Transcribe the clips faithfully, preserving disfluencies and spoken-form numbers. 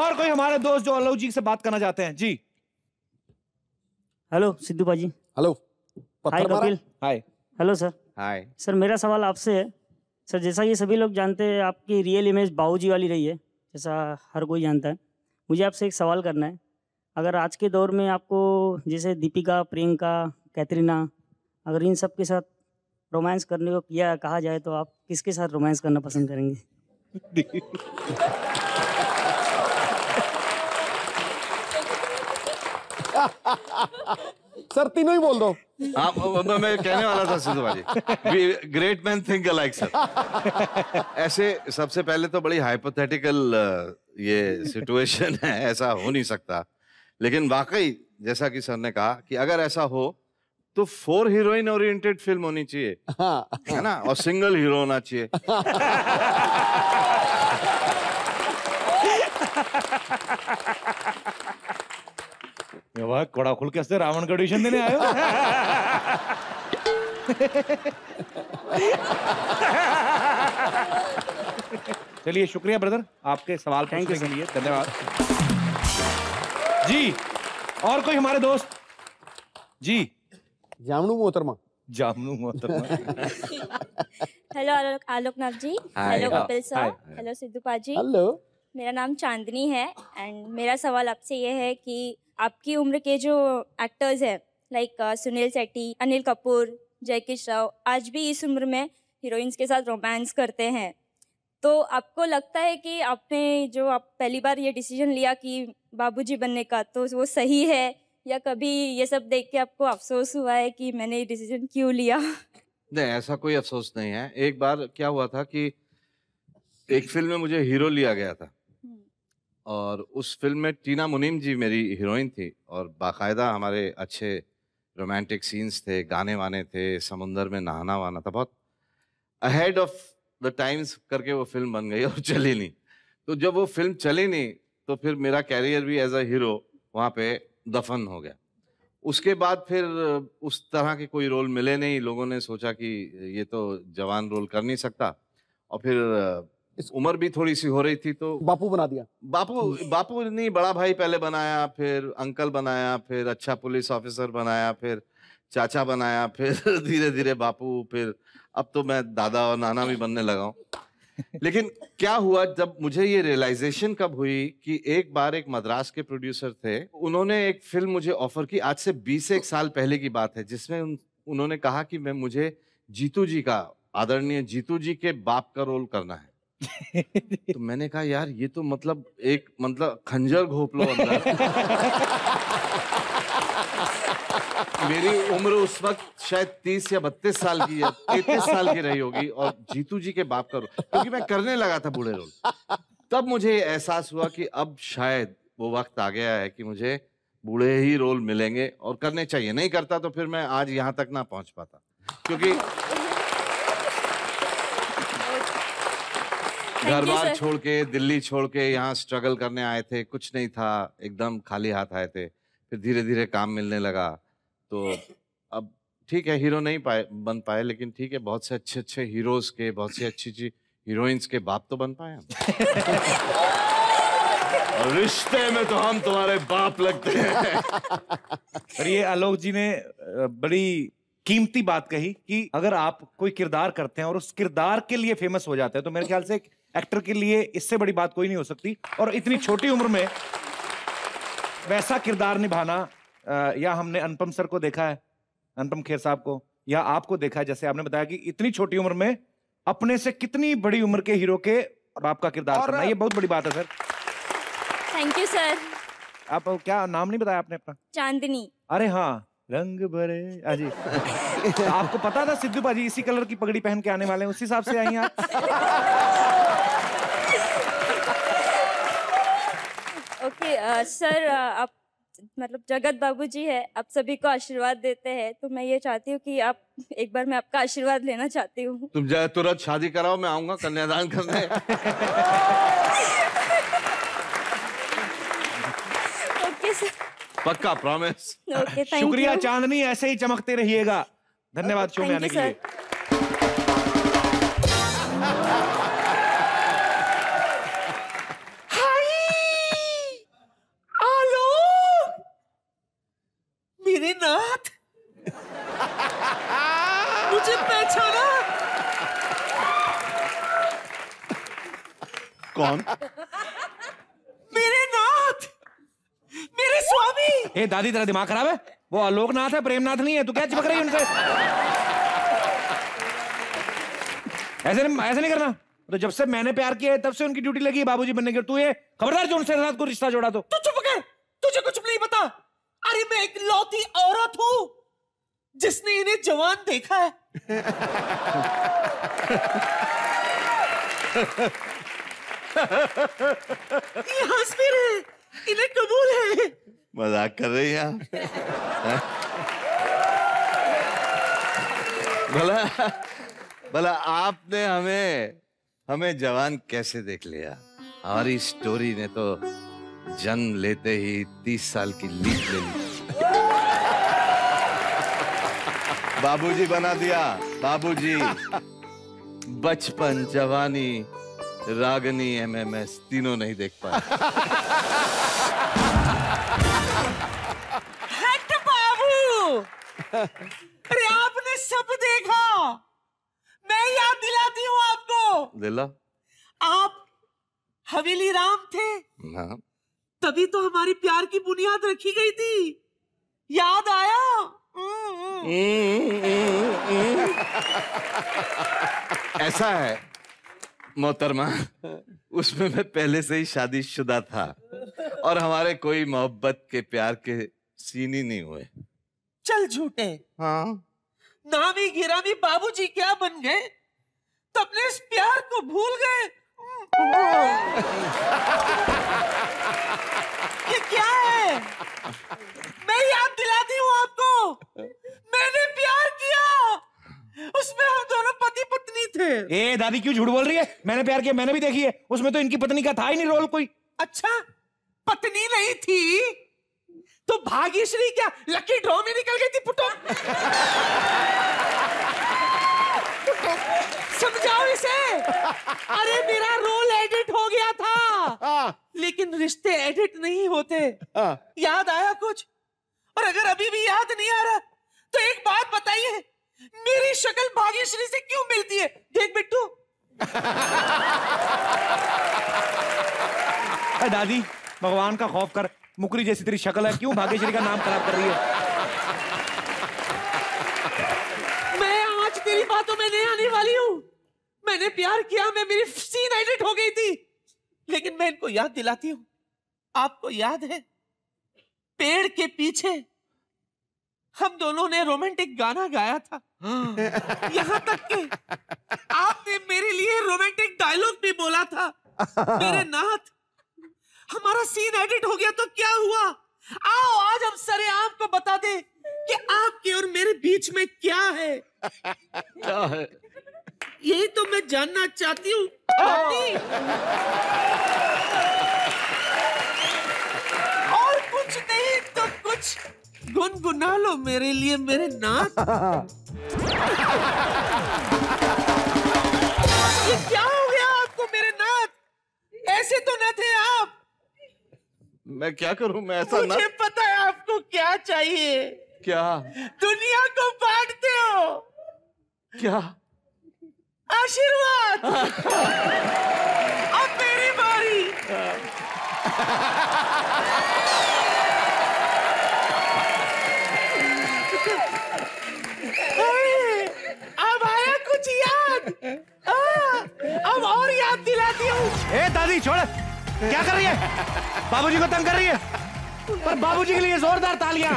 और कोई हमारे दोस्त जो आलोक जी से बात करना चाहते हैं? जी हेलो सिद्धू पाजी। Hello. Hi Kapil. Hi. Hello sir. Hi sir, मेरा सवाल आपसे है। सर, जैसा ये सभी लोग जानते हैं, आपकी रियल इमेज बाबूजी वाली रही है, जैसा हर कोई जानता है। मुझे आपसे एक सवाल करना है। अगर आज के दौर में आपको जैसे दीपिका, प्रियंका, कैटरीना, अगर इन सब के साथ रोमांस करने को किया कहा जाए तो आप किसके साथ रोमांस करना पसंद करेंगे? सर तीनों ही बोल दो। आप मैं कहने वाला था सिद्धू भाजी, great man think alike sir. ऐसे सबसे पहले तो बड़ी हाइपोथेटिकल ये सिचुएशन है, ऐसा हो नहीं सकता। लेकिन वाकई जैसा कि सर ने कहा कि अगर ऐसा हो तो फोर हीरोइन ओरिएंटेड फिल्म होनी चाहिए, हाँ। है ना, और सिंगल हीरो होना चाहिए। वाह, कड़ा खुल के हंसते, रावण का ऑडिशन देने आए हो। चलिए, शुक्रिया ब्रदर आपके सवाल पूछने के लिए, धन्यवाद जी। और कोई हमारे दोस्त? जी जामनू मोहतरमा। जामनू मोहतरमा। Hello Alok Aloknath ji. Hello Kapil sir. Hello Sidhu पाजी। हेलो। मेरा नाम चांदनी है एंड मेरा सवाल आपसे ये है कि आपकी उम्र के जो एक्टर्स हैं लाइक सुनील शेट्टी, अनिल कपूर, जैकी श्रॉफ, आज भी इस उम्र में हीरोइंस के साथ रोमांस करते हैं। तो आपको लगता है कि आपने जो आप पहली बार ये डिसीजन लिया कि बाबूजी बनने का, तो वो सही है, या कभी ये सब देख के आपको अफसोस हुआ है कि मैंने ये डिसीजन क्यों लिया? नहीं, ऐसा कोई अफसोस नहीं है। एक बार क्या हुआ था कि एक फिल्म में मुझे हीरो लिया गया था और उस फिल्म में टीना मुनीम जी मेरी हीरोइन थी और बाकायदा हमारे अच्छे रोमांटिक सीन्स थे, गाने वाने थे, समुंदर में नहाना वाना था, बहुत अहेड ऑफ द टाइम्स करके वो फिल्म बन गई और चली नहीं। तो जब वो फिल्म चली नहीं तो फिर मेरा कैरियर भी एज अ हीरो वहाँ पे दफन हो गया। उसके बाद फिर उस तरह के कोई रोल मिले नहीं, लोगों ने सोचा कि ये तो जवान रोल कर नहीं सकता, और फिर उम्र भी थोड़ी सी हो रही थी तो बापू बना दिया। बापू बापू नहीं, बड़ा भाई पहले बनाया, फिर अंकल बनाया, फिर अच्छा पुलिस ऑफिसर बनाया, फिर चाचा बनाया, फिर धीरे धीरे बापू, फिर अब तो मैं दादा और नाना भी बनने लगा हूँ। लेकिन क्या हुआ, जब मुझे ये रियलाइजेशन कब हुई कि एक बार एक मद्रास के प्रोड्यूसर थे, उन्होंने एक फिल्म मुझे ऑफर की, आज से बीस एक साल पहले की बात है, जिसमें उन, उन्होंने कहा कि मैं मुझे जीतू जी का, आदरणीय जीतू जी के बाप का रोल करना है। तो मैंने कहा यार ये तो मतलब एक मतलब खंजर घोप लो अंदर। मेरी उम्र उस वक्त शायद तीस या बत्तीस साल की या तैतीस साल की रही होगी और जीतू जी के बाप का रोल, क्योंकि मैं करने लगा था बूढ़े रोल। तब मुझे एहसास हुआ कि अब शायद वो वक्त आ गया है कि मुझे बूढ़े ही रोल मिलेंगे और करने चाहिए। नहीं करता तो फिर मैं आज यहाँ तक ना पहुंच पाता, क्योंकि घर बार छोड़ के, दिल्ली छोड़ के यहाँ स्ट्रगल करने आए थे, कुछ नहीं था, एकदम खाली हाथ आए थे। फिर धीरे धीरे काम मिलने लगा, तो अब ठीक है हीरो नहीं पाए बन पाए, लेकिन ठीक है बहुत से अच्छे अच्छे हीरोज के, बहुत सी अच्छी अच्छी हीरोइंस के बाप तो बन पाए हम। और रिश्ते में तो हम तुम्हारे बाप लगते हैं। और ये आलोक जी ने बड़ी कीमती बात कही कि अगर आप कोई किरदार करते हैं और उस किरदार के लिए फेमस हो जाते हैं, तो मेरे ख्याल से एक एक्टर के लिए इससे बड़ी बात कोई नहीं हो सकती। और इतनी छोटी उम्र में वैसा किरदार निभाना, या हमने अनुपम सर को देखा है, अनुपम खेर साहब को, या आपको देखा है, जैसे आपने बताया कि इतनी छोटी उम्र में अपने से कितनी बड़ी उम्र के हीरो के बाप का किरदार करना, ये बहुत बड़ी बात है सर। Thank you sir. आप क्या नाम नहीं बताया आपने अपना? चांदनी। अरे हाँ, रंग भरे अजी। तो आपको पता था सिद्धू पाजी इसी कलर की पगड़ी पहन के आने वाले हैं, उसी हिसाब से आई हैं आप? ओके सर, आप मतलब जगत बाबूजी है, आप सभी को आशीर्वाद देते हैं, तो मैं ये चाहती हूँ कि आप एक बार मैं आपका आशीर्वाद लेना चाहती हूँ। तुम जाए तुरंत शादी कराओ, मैं आऊंगा कन्यादान करने। ओके सर, पक्का, प्रॉमिस। Okay, thank you. शुक्रिया चांदनी, ऐसे ही चमकते रहिएगा। धन्यवाद शो में आने के लिए। कौन? मेरे नाथ, मेरे स्वामी। ए दादी, तेरा दिमाग खराब है? वो आलोकनाथ है, प्रेमनाथ नहीं है। तू क्या चिपक रही है उनसे? ऐसे नहीं, ऐसे नहीं करना। तो जब से मैंने प्यार किया है तब से उनकी ड्यूटी लगी है बाबूजी बनने की। तू ये खबरदार जो उनसे साथ को रिश्ता जोड़ा तो। तू चुप कर, तुझे कुछ नहीं पता। अरे मैं एक लौती औरत हूं जिसने इन्हें जवान देखा है। ये हंस भी रहे, इन्हें कबूल है। मजाक कर रही हैं आप? भला भला आपने हमें हमें जवान कैसे देख लिया? हमारी स्टोरी ने तो जन्म लेते ही तीस साल की लीड ले ली। बाबूजी बना दिया, बाबूजी। बचपन, जवानी, रागनी, एमएमएस तीनों नहीं देख पाए। हट बाबू, अरे आपने सब देखा। मैं याद दिलाती हूँ आपको। दिला? आप हवेली राम थे, हाँ। तभी तो हमारी प्यार की बुनियाद रखी गई थी। याद आया? ऐसा है मोहतरमा, उसमें मैं पहले से ही शादीशुदा था और हमारे कोई मोहब्बत के प्यार के सीन ही नहीं हुए। चल झूठे। हाँ। नामी गिरामी बाबूजी क्या बन गए तो अपने इस प्यार को भूल गए। ये क्या है? मैं याद दिलाती हूँ आपको, मैंने प्यार किया, उसमें हम दोनों पति पत्नी थे। ए दादी क्यों झूठ बोल रही है? मैंने प्यार किया, मैंने भी देखी है। उसमें तो इनकी पत्नी का था ही नहीं रोल कोई। अच्छा, पत्नी नहीं थी तो भाग्यश्री क्या लकी ड्रॉ में निकल गई थी? पुटो समझाओ इसे। अरे मेरा रोल एडिट हो गया था, लेकिन रिश्ते एडिट नहीं होते। याद आया कुछ? और अगर अभी भी याद नहीं आ रहा तो एक बात बताइए, मेरी शक्ल भाग्यश्री से क्यों मिलती है? देख बिट्टू। दादी भगवान का खौफ कर, मुकरी जैसी तेरी शक्ल है, क्यों भाग्यश्री का नाम खराब कर रही है? मैं आज तेरी बातों में नहीं आने वाली हूं। मैंने प्यार किया, मैं मेरी सीन एडिट हो गई थी, लेकिन मैं इनको याद दिलाती हूं। आपको याद है पेड़ के पीछे हम दोनों ने रोमांटिक गाना गाया था। यहां तक कि आपने मेरे लिए रोमांटिक डायलॉग भी बोला था। मेरे नाथ, हमारा सीन एडिट हो गया तो क्या हुआ? आओ आज हम सरेआम को बता दे कि आपके और मेरे बीच में क्या है। क्या है? यही तो मैं जानना चाहती हूँ। और कुछ नहीं तो कुछ गुनगुना लो मेरे लिए मेरे नाथ। ये क्या हो गया आपको मेरे नाथ? ऐसे तो न थे आप। मैं क्या करूं? मैं ऐसा ना। मुझे पता है आपको क्या चाहिए। क्या? दुनिया को बांटते हो। क्या? आशीर्वाद। अब मेरी बारी। अब आया कुछ याद? आ, अब और याद दिलाती हूँ। ए दादी छोड़, क्या कर रही है? बाबूजी को तंग कर रही है। पर बाबूजी के लिए जोरदार तालियां।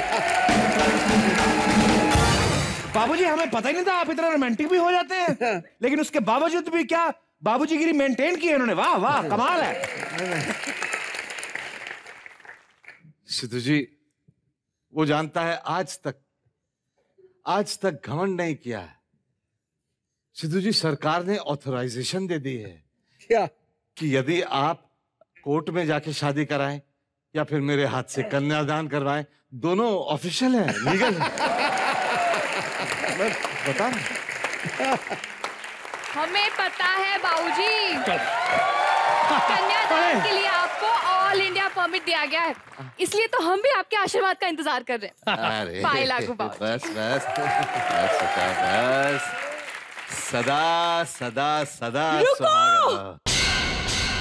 बाबूजी हमें पता ही नहीं था आप इतना रोमांटिक भी हो जाते हैं, लेकिन उसके बावजूद भी क्या बाबूजी गिरी मेंटेन की है इन्होंने। वाह वाह, कमाल है। सिद्धू जी, वो जानता है आज तक आज तक घमंड नहीं किया है। सिद्धू जी, सरकार ने ऑथराइजेशन दे दी है क्या? कि यदि आप कोर्ट में जाके शादी कराएं या फिर मेरे हाथ से कन्यादान करवाएं, दोनों ऑफिशियल है, लीगल है। मैं बता रहा हूं। हमें पता है बाबूजी, कन्यादान के लिए आपको ऑल इंडिया परमिट दिया गया है, इसलिए तो हम भी आपके आशीर्वाद का इंतजार कर रहे हैं। अरे पाए लागू बाबूजी। बस बस बस बस, सदा सदा सदा सुहागा।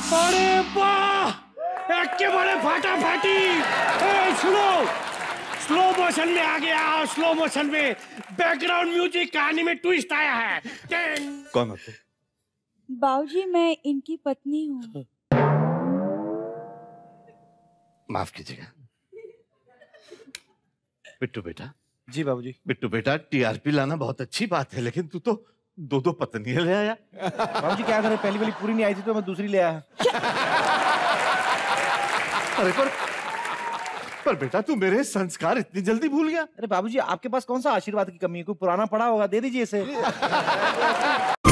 अरे वाह, एक के बड़े फाटा फाटी। ए, सुनो, स्लो मोशन में आ गया, स्लो मोशन में बैकग्राउंड म्यूजिक, कहानी में ट्विस्ट आया है। कौन होते? बाबूजी, मैं इनकी पत्नी हूँ। माफ कीजिएगा। बिट्टू बेटा। जी बाबूजी। बिट्टू बेटा, टीआरपी लाना बहुत अच्छी बात है, लेकिन तू तो दो दो पत्नियां ले आया। बाबूजी क्या करें, पहली वाली पूरी नहीं आई थी तो मैं दूसरी ले आया। अरे पर पर बेटा, तू मेरे संस्कार इतनी जल्दी भूल गया? अरे बाबूजी, आपके पास कौन सा आशीर्वाद की कमी है? कोई पुराना पड़ा होगा, दे दीजिए इसे।